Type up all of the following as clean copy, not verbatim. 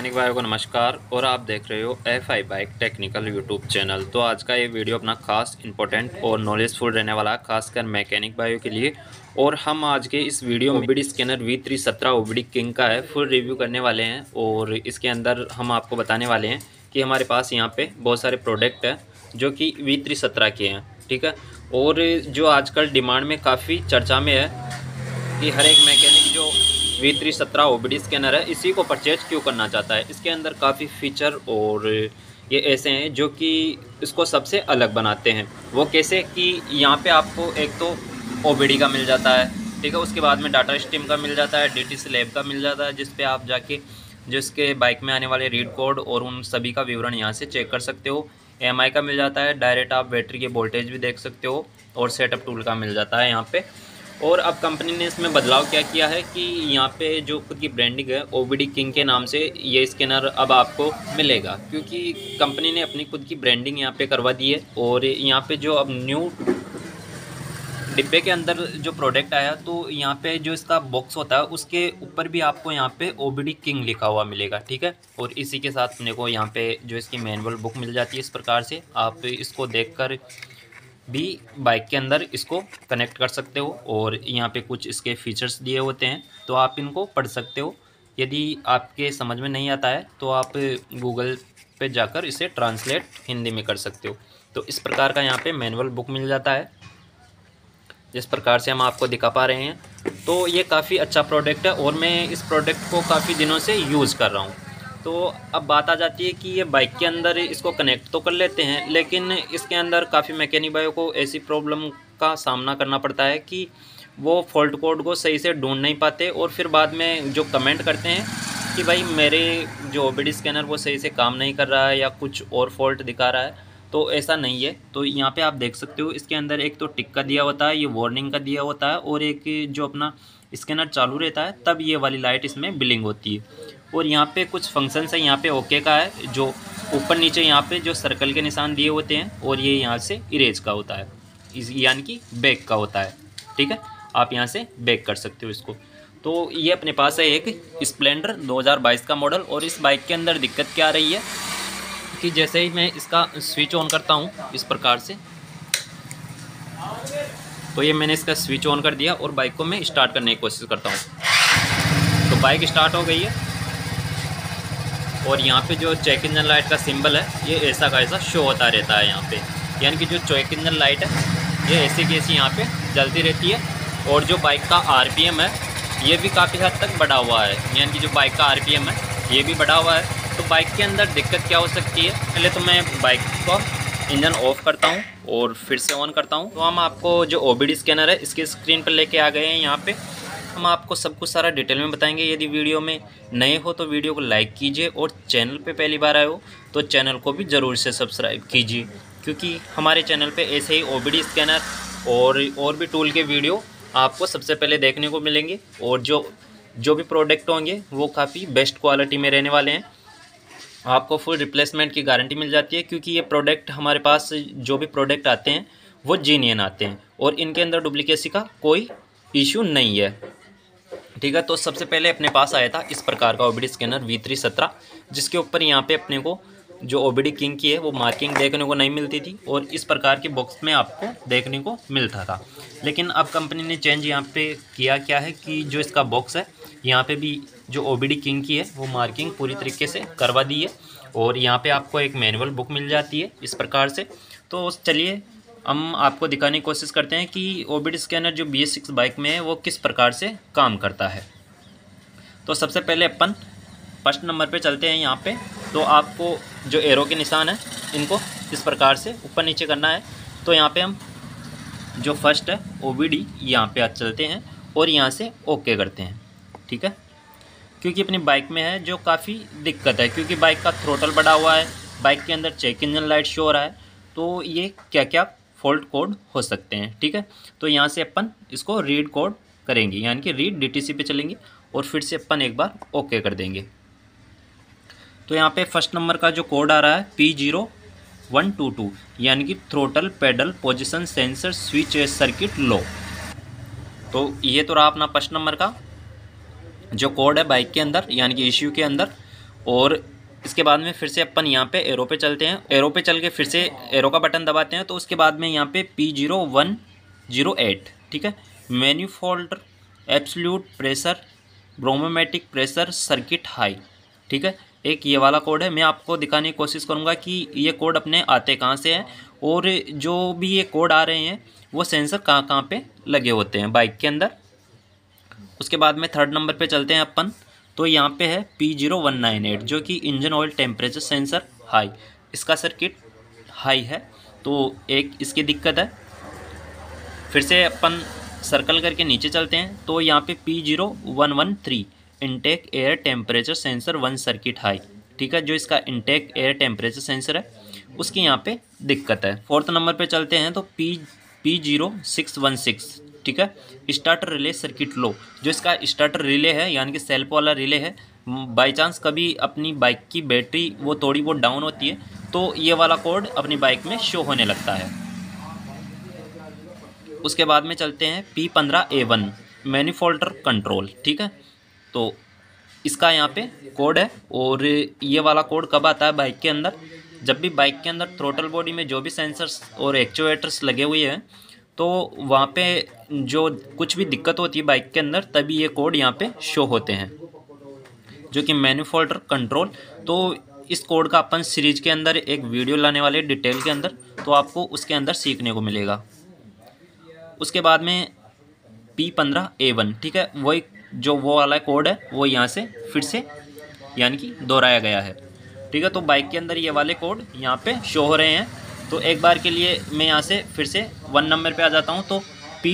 Mechanic भाइयों को नमस्कार। और आप देख रहे हो FI bike technical YouTube channel. तो आज का ये वीडियो अपना खास इंपॉर्टेंट और नॉलेजफुल रहने वाला है, खासकर मैकेनिक भाइयों के लिए। और हम आज के इस वीडियो में OBD scanner V317 OBD king का है फुल रिव्यू करने वाले हैं। और इसके अंदर हम आपको बताने वाले हैं कि हमारे पास यहाँ पे बहुत सारे प्रोडक्ट हैं जो कि V317 के हैं, ठीक है। और जो आजकल डिमांड में काफ़ी चर्चा में है कि हर एक मैकेनिक जो V317 OBD स्कैनर है इसी को परचेज क्यों करना चाहता है। इसके अंदर काफ़ी फीचर और ये ऐसे हैं जो कि इसको सबसे अलग बनाते हैं। वो कैसे कि यहाँ पे आपको एक तो OBD का मिल जाता है, ठीक है। उसके बाद में डाटा स्ट्रीम का मिल जाता है, DTC लैब का मिल जाता है, जिस पे आप जाके जिसके बाइक में आने वाले रीड कोड और उन सभी का विवरण यहाँ से चेक कर सकते हो। EMI का मिल जाता है, डायरेक्ट आप बैटरी के वोल्टेज भी देख सकते हो, और सेटअप टूल का मिल जाता है यहाँ पे। और अब कंपनी ने इसमें बदलाव क्या किया है कि यहाँ पे जो खुद की ब्रांडिंग है OBD किंग के नाम से ये स्कैनर अब आपको मिलेगा, क्योंकि कंपनी ने अपनी खुद की ब्रांडिंग यहाँ पे करवा दी है। और यहाँ पे जो अब न्यू डिब्बे के अंदर जो प्रोडक्ट आया, तो यहाँ पे जो इसका बॉक्स होता है उसके ऊपर भी आपको यहाँ पे OBD किंग लिखा हुआ मिलेगा, ठीक है। और इसी के साथ अपने को यहाँ पे जो इसकी मैनुअल बुक मिल जाती है। इस प्रकार से आप इसको देखकर भी बाइक के अंदर इसको कनेक्ट कर सकते हो। और यहाँ पे कुछ इसके फीचर्स दिए होते हैं, तो आप इनको पढ़ सकते हो। यदि आपके समझ में नहीं आता है तो आप गूगल पे जाकर इसे ट्रांसलेट हिंदी में कर सकते हो। तो इस प्रकार का यहाँ पे मैनुअल बुक मिल जाता है, जिस प्रकार से हम आपको दिखा पा रहे हैं। तो ये काफ़ी अच्छा प्रोडक्ट है और मैं इस प्रोडक्ट को काफ़ी दिनों से यूज़ कर रहा हूँ। तो अब बात आ जाती है कि ये बाइक के अंदर इसको कनेक्ट तो कर लेते हैं, लेकिन इसके अंदर काफ़ी मैकेनिक भाइयों को ऐसी प्रॉब्लम का सामना करना पड़ता है कि वो फॉल्ट कोड को सही से ढूंढ नहीं पाते, और फिर बाद में जो कमेंट करते हैं कि भाई मेरे जो OBD स्कैनर वो सही से काम नहीं कर रहा है या कुछ और फॉल्ट दिखा रहा है। तो ऐसा नहीं है। तो यहाँ पे आप देख सकते हो इसके अंदर एक तो टिक का दिया होता है, ये वार्निंग का दिया होता है, और एक जो अपना स्कैनर चालू रहता है तब ये वाली लाइट इसमें ब्लिंक होती है। और यहाँ पे कुछ फंक्शंस है, यहाँ पे ओके का है, जो ऊपर नीचे यहाँ पे जो सर्कल के निशान दिए होते हैं, और ये यहाँ से इरेज का होता है, यानी कि बैक का होता है, ठीक है। आप यहाँ से बैक कर सकते हो इसको। तो ये अपने पास है एक स्प्लेंडर 2022 का मॉडल। और इस बाइक के अंदर दिक्कत क्या आ रही है कि जैसे ही मैं इसका स्विच ऑन करता हूँ इस प्रकार से, तो ये मैंने इसका स्विच ऑन कर दिया और बाइक को मैं स्टार्ट करने की कोशिश करता हूँ, तो बाइक स्टार्ट हो गई है। और यहाँ पे जो चेक इंजन लाइट का सिंबल है ये ऐसा का ऐसा शो होता रहता है यहाँ पे, यानी कि जो चेक इंजन लाइट है ये ऐसी की ऐसी यहाँ पे जलती रहती है। और जो बाइक का RPM है ये भी काफ़ी हद तक बढ़ा हुआ है, यानी कि जो बाइक का RPM है ये भी बढ़ा हुआ है। तो बाइक के अंदर दिक्कत क्या हो सकती है, पहले तो मैं बाइक को इंजन ऑफ करता हूँ और फिर से ऑन करता हूँ। तो हम आपको जो OBD स्कैनर है इसके स्क्रीन पर लेके आ गए हैं। यहाँ पे हम आपको सब कुछ सारा डिटेल में बताएंगे। यदि वीडियो में नए हो तो वीडियो को लाइक कीजिए, और चैनल पे पहली बार आए हो तो चैनल को भी ज़रूर से सब्सक्राइब कीजिए, क्योंकि हमारे चैनल पे ऐसे ही OBD स्कैनर और भी टूल के वीडियो आपको सबसे पहले देखने को मिलेंगे। और जो भी प्रोडक्ट होंगे वो काफ़ी बेस्ट क्वालिटी में रहने वाले हैं। आपको फुल रिप्लेसमेंट की गारंटी मिल जाती है, क्योंकि ये प्रोडक्ट हमारे पास जो भी प्रोडक्ट आते हैं वो जेन्युइन आते हैं और इनके अंदर डुप्लीकेसी का कोई इशू नहीं है, ठीक है। तो सबसे पहले अपने पास आया था इस प्रकार का OBD स्कैनर V317, जिसके ऊपर यहाँ पे अपने को जो OBD किंग की है वो मार्किंग देखने को नहीं मिलती थी, और इस प्रकार के बॉक्स में आपको देखने को मिलता था। लेकिन अब कंपनी ने चेंज यहाँ पे किया क्या है कि जो इसका बॉक्स है यहाँ पे भी जो OBD किंग की है वो मार्किंग पूरी तरीके से करवा दी है। और यहाँ पे आपको एक मैनुअल बुक मिल जाती है इस प्रकार से। तो चलिए हम आपको दिखाने की कोशिश करते हैं कि OBD स्कैनर जो BS6 बाइक में है वो किस प्रकार से काम करता है। तो सबसे पहले अपन फर्स्ट नंबर पे चलते हैं। यहाँ पे तो आपको जो एरो के निशान है इनको इस प्रकार से ऊपर नीचे करना है। तो यहाँ पे हम जो फर्स्ट है OBD यहाँ पे आज चलते हैं और यहाँ से ओके करते हैं, ठीक है। क्योंकि अपनी बाइक में है जो काफ़ी दिक्कत है, क्योंकि बाइक का थ्रोटल बढ़ा हुआ है, बाइक के अंदर चेक इंजन लाइट शो हो रहा है, तो ये क्या क्या फॉल्ट कोड हो सकते हैं, ठीक है। तो यहाँ से अपन इसको रीड कोड करेंगे, यानी कि रीड DTC पे चलेंगे और फिर से अपन एक बार ओके कर देंगे। तो यहाँ पे फर्स्ट नंबर का जो कोड आ रहा है P0122, यानी कि throttle pedal position sensor switch circuit low. तो ये तो रहा अपना फर्स्ट नंबर का जो कोड है बाइक के अंदर, यानी कि इश्यू के अंदर। और इसके बाद में फिर से अपन यहाँ पे एरो पे चलते हैं। एरो पे चल के फिर से एरो का बटन दबाते हैं तो उसके बाद में यहाँ पे P0108, ठीक है, manifold absolute pressure barometric pressure circuit high, ठीक है, एक ये वाला कोड है। मैं आपको दिखाने की कोशिश करूँगा कि ये कोड अपने आते कहाँ से हैं और जो भी ये कोड आ रहे हैं वो सेंसर कहाँ कहाँ पे लगे होते हैं बाइक के अंदर। उसके बाद में थर्ड नंबर पे चलते हैं अपन, तो यहाँ पे है P0198 जो कि engine oil temperature sensor high, इसका सर्किट हाई है तो एक इसकी दिक्कत है। फिर से अपन सर्कल करके नीचे चलते हैं तो यहाँ पे P0113 intake air temperature sensor 1 circuit high, ठीक है, जो इसका इनटेक एयर टेम्परेचर सेंसर है उसकी यहाँ पे दिक्कत है। फोर्थ नंबर पे चलते हैं तो P0616, ठीक है, स्टार्टर रिले सर्किट लो, जो इसका स्टार्टर रिले है यानी कि सेल्फ वाला रिले है। बाई चांस कभी अपनी बाइक की बैटरी वो थोड़ी बहुत डाउन होती है तो ये वाला कोड अपनी बाइक में शो होने लगता है। उसके बाद में चलते हैं P15A1 मैन्युफोल्डर कंट्रोल, ठीक है, तो इसका यहाँ पे कोड है। और ये वाला कोड कब आता है बाइक के अंदर, जब भी बाइक के अंदर थ्रोटल बॉडी में जो भी सेंसर्स और एक्चुएटर्स लगे हुए हैं तो वहाँ पे जो कुछ भी दिक्कत होती है बाइक के अंदर तभी ये कोड यहाँ पे शो होते हैं, जो कि मैन्युफोल्डर कंट्रोल। तो इस कोड का अपन सीरीज के अंदर एक वीडियो लाने वाले डिटेल के अंदर, तो आपको उसके अंदर सीखने को मिलेगा। उसके बाद में P15A1, ठीक है, वही जो वो वाला कोड है वो यहाँ से फिर से यानी कि दोहराया गया है, ठीक है। तो बाइक के अंदर ये वाले कोड यहाँ पे शो हो रहे हैं। तो एक बार के लिए मैं यहाँ से फिर से 1 नंबर पे आ जाता हूँ तो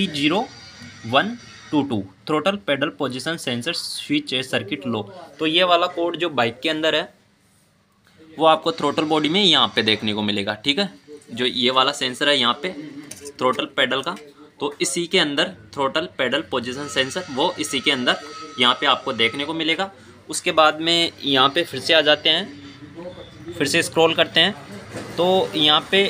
P0122 throttle pedal position sensor switch circuit low, तो ये वाला कोड जो बाइक के अंदर है वो आपको थ्रोटल बॉडी में यहाँ पे देखने को मिलेगा, ठीक है, जो ये वाला सेंसर है यहाँ पे थ्रोटल पेडल का, तो इसी के अंदर थ्रोटल पेडल पोजीशन सेंसर वो इसी के अंदर यहाँ पे आपको देखने को मिलेगा। उसके बाद में यहाँ पे फिर से आ जाते हैं, फिर से स्क्रॉल करते हैं तो यहाँ पे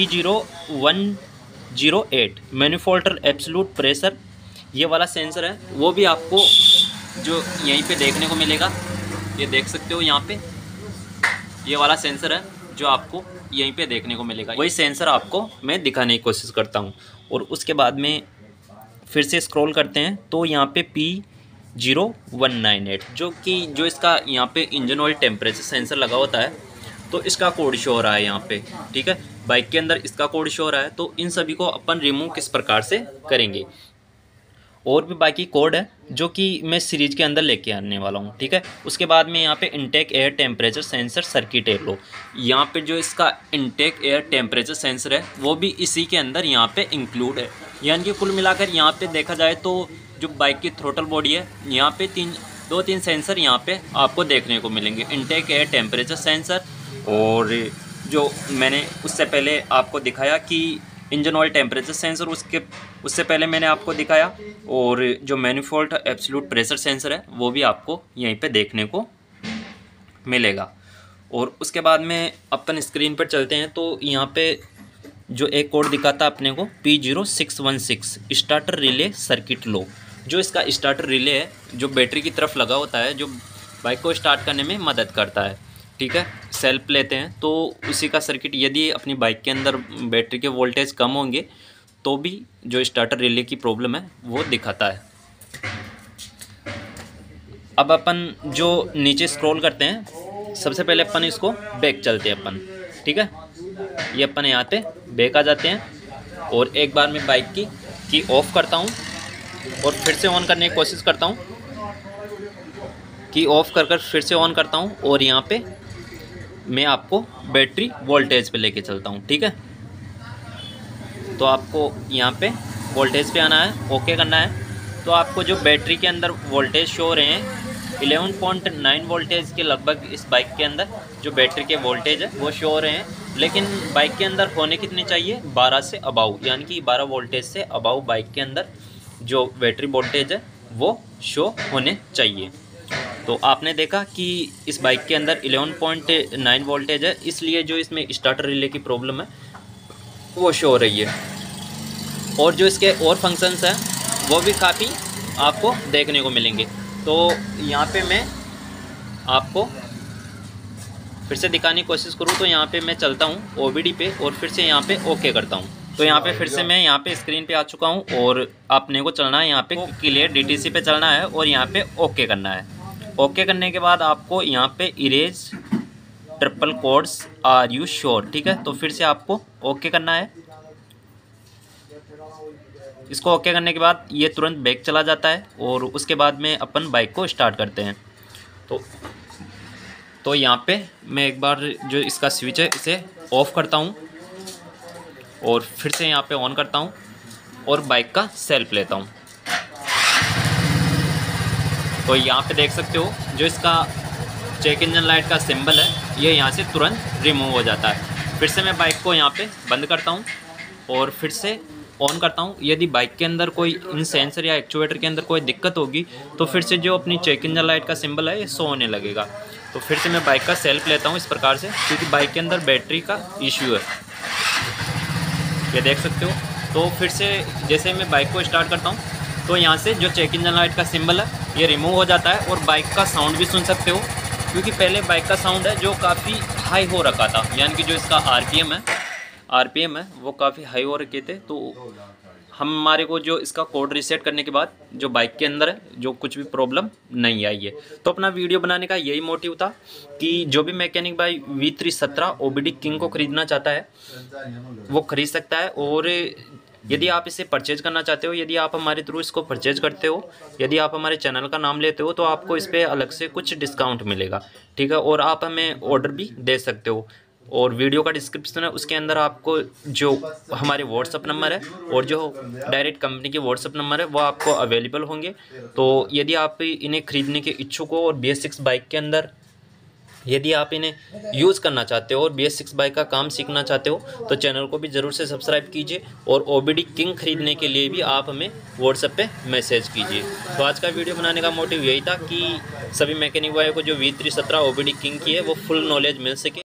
P0108 मैन्युफोल्डर एब्सोल्यूट प्रेशर ये वाला सेंसर है वो भी आपको जो यहीं पे देखने को मिलेगा। ये देख सकते हो यहाँ पे ये वाला सेंसर है जो आपको यहीं पे देखने को मिलेगा, वही सेंसर आपको मैं दिखाने की कोशिश करता हूँ। और उसके बाद में फिर से स्क्रॉल करते हैं तो यहाँ पे P0198 जो इसका यहाँ पे इंजन ऑयल टेम्परेचर सेंसर लगा होता है तो इसका कोड शो हो रहा है यहाँ पे, ठीक है, बाइक के अंदर इसका कोड शो हो रहा है। तो इन सभी को अपन रिमूव किस प्रकार से करेंगे, और भी बाकी कोड है जो कि मैं सीरीज के अंदर लेके आने वाला हूँ, ठीक है। उसके बाद में यहाँ पे intake air temperature sensor circuit low, यहाँ पे जो इसका इनटेक एयर टेम्परेचर सेंसर है वो भी इसी के अंदर यहाँ पे इंक्लूड है। यानी कि कुल मिलाकर यहाँ पे देखा जाए तो जो बाइक की थ्रोटल बॉडी है यहाँ पे 2-3 सेंसर यहाँ पे आपको देखने को मिलेंगे, इनटेक एयर टेम्परेचर सेंसर, और जो मैंने उससे पहले आपको दिखाया कि इंजन ऑयल टेम्परेचर सेंसर, उससे पहले मैंने आपको दिखाया, और जो मैन्युफोल्ड एब्सोल्यूट प्रेशर सेंसर है वो भी आपको यहीं पे देखने को मिलेगा। और उसके बाद में अपन स्क्रीन पर चलते हैं तो यहाँ पे जो एक कोड दिखाता अपने को P0616 स्टार्टर रिले सर्किट लो, जो इसका स्टार्टर रिले है जो बैटरी की तरफ लगा होता है जो बाइक को स्टार्ट करने में मदद करता है, ठीक है। सेल्फ लेते हैं तो उसी का सर्किट, यदि अपनी बाइक के अंदर बैटरी के वोल्टेज कम होंगे तो भी जो स्टार्टर रिले की प्रॉब्लम है वो दिखाता है। अब अपन जो नीचे स्क्रॉल करते हैं सबसे पहले अपन इसको बैक चलते हैं अपन, ठीक है, ये अपन यहाँ पे बैक आ जाते हैं और एक बार मैं बाइक की ऑफ करता हूँ और फिर से ऑन करने की कोशिश करता हूँ, की ऑफ कर फिर से ऑन करता हूँ और यहाँ पे मैं आपको बैटरी वोल्टेज पे लेके चलता हूँ, ठीक है। तो आपको यहाँ पे वोल्टेज पे आना है, ओके करना है। तो आपको जो बैटरी के अंदर वोल्टेज शो हो रहे हैं 11.9 वोल्टेज के लगभग इस बाइक के अंदर जो बैटरी के वोल्टेज है वो शो हो रहे हैं, लेकिन बाइक के अंदर होने कितने चाहिए 12 से अबाउ, यानी कि 12 वोल्टेज से अबाउ बाइक के अंदर जो बैटरी वोल्टेज है वो शो होने चाहिए। तो आपने देखा कि इस बाइक के अंदर 11.9 वोल्टेज है, इसलिए जो इसमें स्टार्टर रिले की प्रॉब्लम है वो शो हो रही है। और जो इसके और फंक्शंस हैं वो भी काफ़ी आपको देखने को मिलेंगे। तो यहाँ पे मैं आपको फिर से दिखाने की कोशिश करूँ तो यहाँ पे मैं चलता हूँ OBD पे और फिर से यहाँ पे ओके करता हूँ। तो यहाँ पे फिर से मैं यहाँ पे स्क्रीन पे आ चुका हूँ और अपने को चलना है यहाँ पे क्लियर DTC पे चलना है और यहाँ पे ओके करना है। ओके करने के बाद आपको यहाँ पे erase trouble codes are you sure, ठीक है। तो फिर से आपको ओके करना है। इसको ओके करने के बाद ये तुरंत बैक चला जाता है और उसके बाद में अपन बाइक को स्टार्ट करते हैं। तो यहाँ पे मैं एक बार जो इसका स्विच है इसे ऑफ़ करता हूँ और फिर से यहाँ पे ऑन करता हूँ और बाइक का सेल्फ लेता हूँ। तो यहाँ पे देख सकते हो जो इसका चेक इंजन लाइट का सिंबल है ये यहाँ से तुरंत रिमूव हो जाता है। फिर से मैं बाइक को यहाँ पे बंद करता हूँ और फिर से ऑन करता हूँ। यदि बाइक के अंदर कोई इन सेंसर या एक्चुएटर के अंदर कोई दिक्कत होगी तो फिर से जो अपनी चेक इंजन लाइट का सिंबल है ये शो होने लगेगा। तो फिर से मैं बाइक का सेल्फ लेता हूँ इस प्रकार से, क्योंकि बाइक के अंदर बैटरी का इश्यू है, ये देख सकते हो। तो फिर से जैसे मैं बाइक को स्टार्ट करता हूँ तो यहाँ से जो चेक इंजन लाइट का सिंबल है ये रिमूव हो जाता है और बाइक का साउंड भी सुन सकते हो, क्योंकि पहले बाइक का साउंड है जो काफ़ी हाई हो रखा था, यानी कि जो इसका आरपीएम है वो काफ़ी हाई हो रखे थे। तो हमारे को जो इसका कोड रीसेट करने के बाद जो बाइक के अंदर है जो कुछ भी प्रॉब्लम नहीं आई है। तो अपना वीडियो बनाने का यही मोटिव था कि जो भी मैकेनिक भाई V317 OBD किंग को ख़रीदना चाहता है वो ख़रीद सकता है। और यदि आप इसे परचेज करना चाहते हो, यदि आप हमारे थ्रू इसको परचेज करते हो, यदि आप हमारे चैनल का नाम लेते हो तो आपको इस पर अलग से कुछ डिस्काउंट मिलेगा, ठीक है। और आप हमें ऑर्डर भी दे सकते हो। और वीडियो का डिस्क्रिप्शन है उसके अंदर आपको जो हमारे व्हाट्सअप नंबर है और जो डायरेक्ट कंपनी के व्हाट्सअप नंबर है वो आपको अवेलेबल होंगे। तो यदि आप इन्हें ख़रीदने के इच्छुक हो और BS6 बाइक के अंदर यदि आप इन्हें यूज़ करना चाहते हो और BS6 बाइक का काम सीखना चाहते हो तो चैनल को भी ज़रूर से सब्सक्राइब कीजिए। और OBD किंग खरीदने के लिए भी आप हमें व्हाट्सएप पे मैसेज कीजिए। तो आज का वीडियो बनाने का मोटिव यही था कि सभी मैकेनिक भाइयों को जो V317 OBD किंग की है वो फुल नॉलेज मिल सके।